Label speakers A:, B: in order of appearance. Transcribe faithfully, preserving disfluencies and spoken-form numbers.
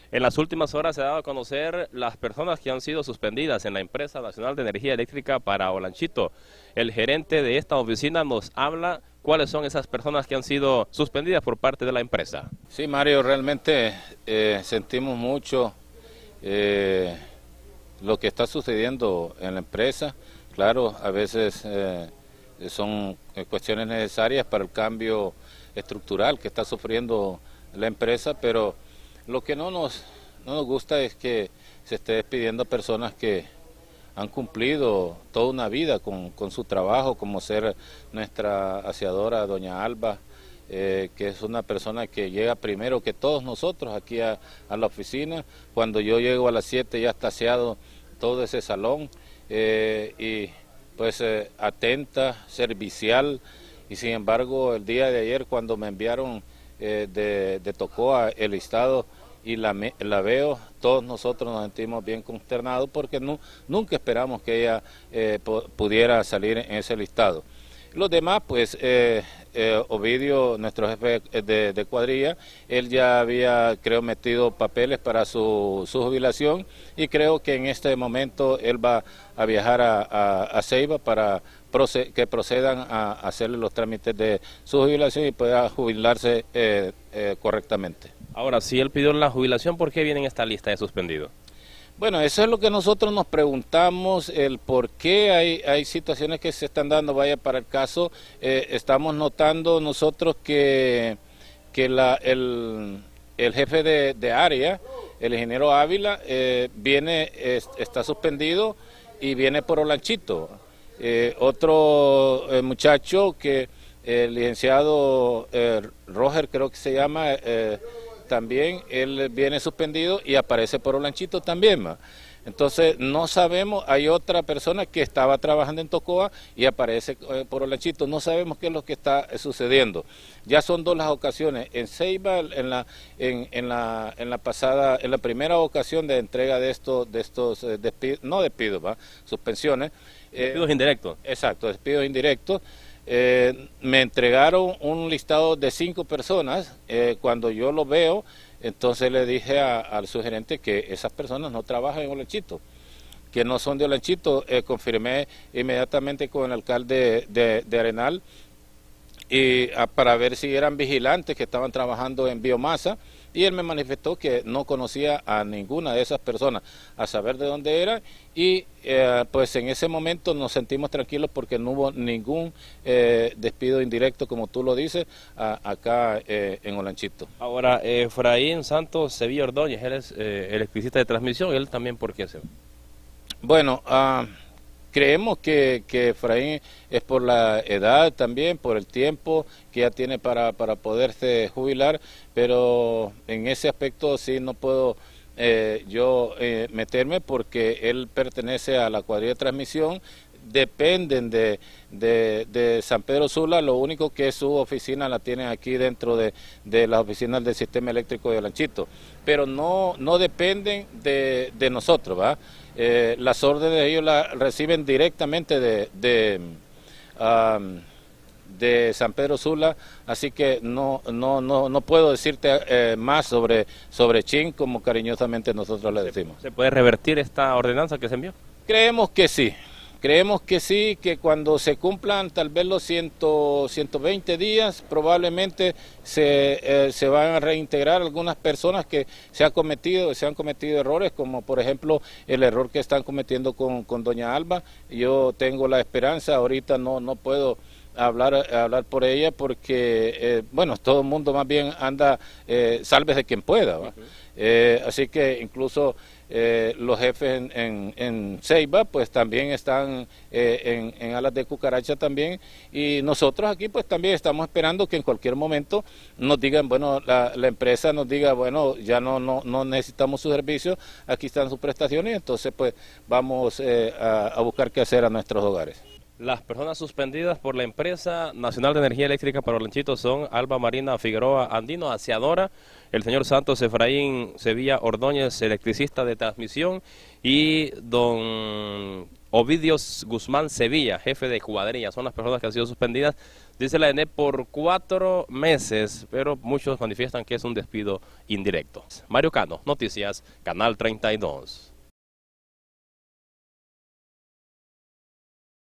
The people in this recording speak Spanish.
A: En las últimas horas se ha dado a conocer las personas que han sido suspendidas en la empresa nacional de energía eléctrica para Olanchito. El gerente de esta oficina nos habla cuáles son esas personas que han sido suspendidas por parte de la empresa.
B: Sí, Mario, realmente eh, sentimos mucho eh, lo que está sucediendo en la empresa. Claro, a veces eh, son cuestiones necesarias para el cambio estructural que está sufriendo la empresa, pero lo que no nos, no nos gusta es que se esté despidiendo personas que han cumplido toda una vida con, con su trabajo, como ser nuestra aseadora doña Alba, eh, que es una persona que llega primero que todos nosotros aquí a, a la oficina. Cuando yo llego a las siete ya está aseado todo ese salón, eh, y pues eh, atenta, servicial, y sin embargo el día de ayer cuando me enviaron eh, de, de Tocoa el listado y la, la veo, todos nosotros nos sentimos bien consternados porque no, nunca esperamos que ella eh, pudiera salir en ese listado. Los demás, pues, eh, eh, Ovidio, nuestro jefe de, de cuadrilla, él ya había, creo, metido papeles para su, su jubilación, y creo que en este momento él va a viajar a, a, a Ceiba para proce que procedan a, a hacerle los trámites de su jubilación y pueda jubilarse eh, eh, correctamente.
A: Ahora, si él pidió la jubilación, ¿por qué viene en esta lista de suspendidos?
B: Bueno, eso es lo que nosotros nos preguntamos, el por qué hay, hay situaciones que se están dando. Vaya, para el caso, eh, estamos notando nosotros que, que la, el, el jefe de, de área, el ingeniero Ávila, eh, viene, es, está suspendido y viene por Olanchito. Eh, otro eh, muchacho que el licenciado eh, Roger, creo que se llama, eh, también él viene suspendido y aparece por Olanchito también. ¿ma? Entonces no sabemos, hay otra persona que estaba trabajando en Tocoa y aparece eh, por Olanchito, no sabemos qué es lo que está sucediendo. Ya son dos las ocasiones, en Ceiba, en la, en, en la, en la pasada, en la primera ocasión de entrega de estos, de estos eh, despidos, no despidos, ¿va? suspensiones.
A: Despidos eh, indirectos.
B: Exacto, despidos indirectos. Eh, me entregaron un listado de cinco personas. Eh, cuando yo lo veo, entonces le dije a, al subgerente que esas personas no trabajan en Olanchito, que no son de Olanchito. Eh, confirmé inmediatamente con el alcalde de, de Arenal y a, para ver si eran vigilantes que estaban trabajando en biomasa, y él me manifestó que no conocía a ninguna de esas personas, a saber de dónde era, y eh, pues en ese momento nos sentimos tranquilos porque no hubo ningún eh, despido indirecto, como tú lo dices, a, acá eh, en Olanchito.
A: Ahora, eh, Efraín Santos Sevilla Ordóñez, él es eh, el electricista de transmisión, él también, ¿por qué se va?
B: Bueno, uh, creemos que, que Efraín es por la edad también, por el tiempo que ya tiene para, para poderse jubilar, pero en ese aspecto sí no puedo eh, yo eh, meterme porque él pertenece a la cuadrilla de transmisión, dependen de, de, de San Pedro Sula, lo único que su oficina la tienen aquí dentro de, de las oficinas del sistema eléctrico de Olanchito, pero no, no dependen de, de nosotros, ¿va? Eh, las órdenes de ellos las reciben directamente de, de, um, de San Pedro Sula, así que no, no, no, no puedo decirte eh, más sobre, sobre Chin, como cariñosamente nosotros le decimos.
A: ¿Se puede revertir esta ordenanza que se envió?
B: Creemos que sí. Creemos que sí, que cuando se cumplan tal vez los ciento veinte días, probablemente se, eh, se van a reintegrar algunas personas que se han cometido, se han cometido errores, como por ejemplo el error que están cometiendo con, con doña Alba. Yo tengo la esperanza, ahorita no, no puedo hablar hablar por ella porque, eh, bueno, todo el mundo más bien anda, eh, sálvese quien pueda, ¿va? Uh-huh. eh, así que incluso eh, los jefes en, en, en Ceiba pues también están eh, en, en alas de cucaracha también, y nosotros aquí pues también estamos esperando que en cualquier momento nos digan, bueno, la, la empresa nos diga, bueno, ya no, no, no necesitamos su servicio, aquí están sus prestaciones, entonces pues vamos eh, a, a buscar qué hacer a nuestros hogares.
A: Las personas suspendidas por la empresa nacional de energía eléctrica para Olanchito son Alba Marina Figueroa Andino, aseadora, el señor Santos Efraín Sevilla Ordóñez, electricista de transmisión, y don Ovidio Guzmán Sevilla, jefe de cuadrilla, son las personas que han sido suspendidas, dice la E N E, por cuatro meses, pero muchos manifiestan que es un despido indirecto. Mario Cano, Noticias, Canal treinta y dos.